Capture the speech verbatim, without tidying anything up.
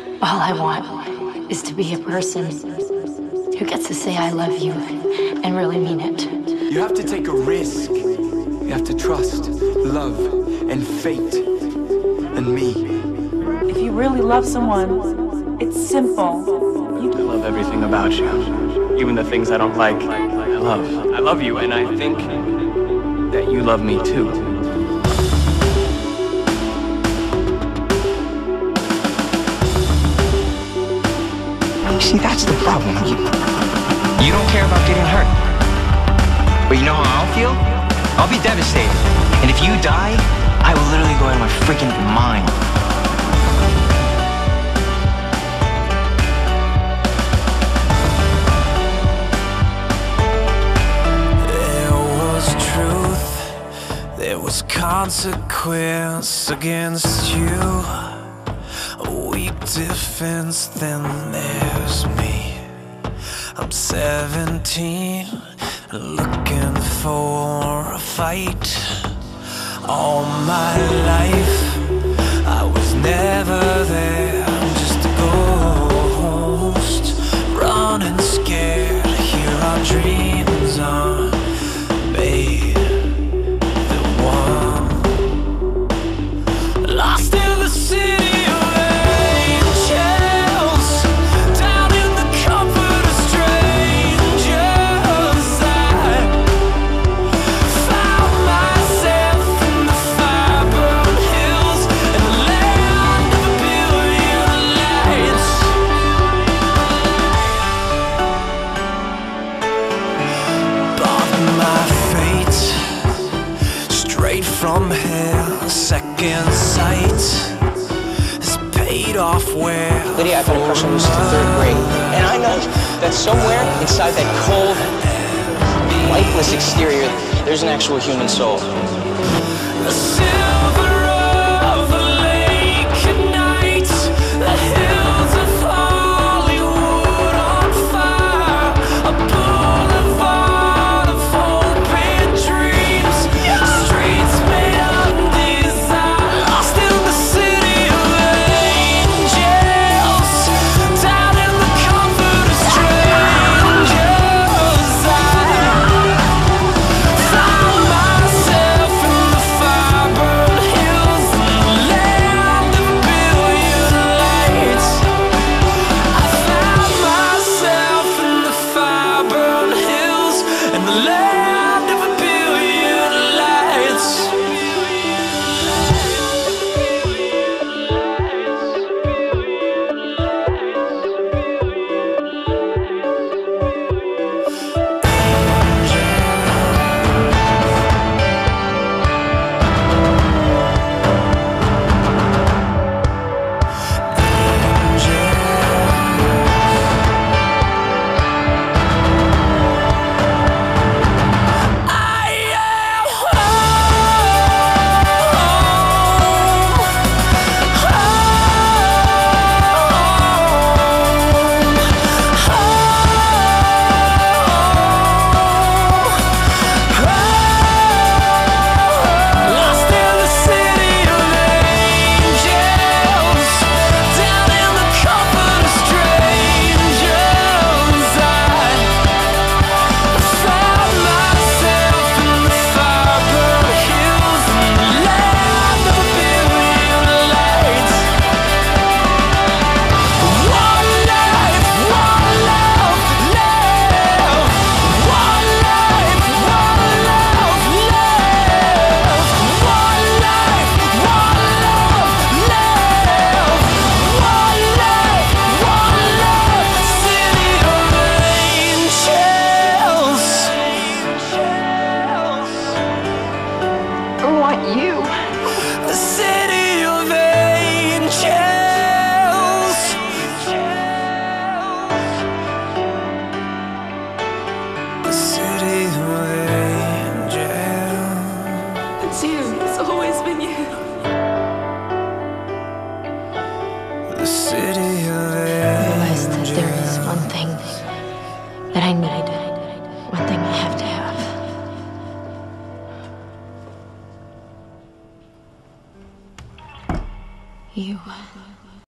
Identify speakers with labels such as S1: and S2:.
S1: All I want is to be a person who gets to say I love you and really mean it.
S2: You have to take a risk. You have to trust love and fate and me.
S3: If you really love someone, it's simple. You
S4: I love everything about you. Even the things I don't like, I love. I love you, and I think that you love me too.
S5: See, that's the problem. You, you don't care about getting hurt. But you know how I'll feel? I'll be devastated. And if you die, I will literally go out of my freaking mind.
S6: There was consequence against you. A weak defense, then there's me. I'm seventeen, looking for a fight. All my life, I was never there. I'm just a ghost, running scared. Here our dreams are made. Lost in the city of angels, down in the comfort of strangers. I found myself in the fire-burned hills and the land of a billion lights. Bought my fate straight from hell, second sight is paid off where.
S5: Lydia, I've had a crush on you since the third grade. And I know that somewhere inside that cold, lifeless exterior, there's an actual human soul.
S6: The silver of the lake at night, the hills of Hollywood on fire, a boulevard of hope and dreams, streets made of desire. Lost in the city of angels, down in the comfort of strangers. I found myself in the fire-burned hills and the land of a billion lights. I found myself in the fire-burned hills and the land of a billion lights. Lost in the city of angels, down in the comfort of strangers. I found myself in the fire-burned hills and the land of a billion lights. One life, one love, live. One life, one love, live. One life, one love, live. One life, one love, city of angels.
S1: I want you.
S6: The city of angels. The city of angels.
S3: It's you. It's always been you.
S6: The city of
S1: Realize that
S6: angels.
S1: there is one thing that I need, one thing I have to have. You.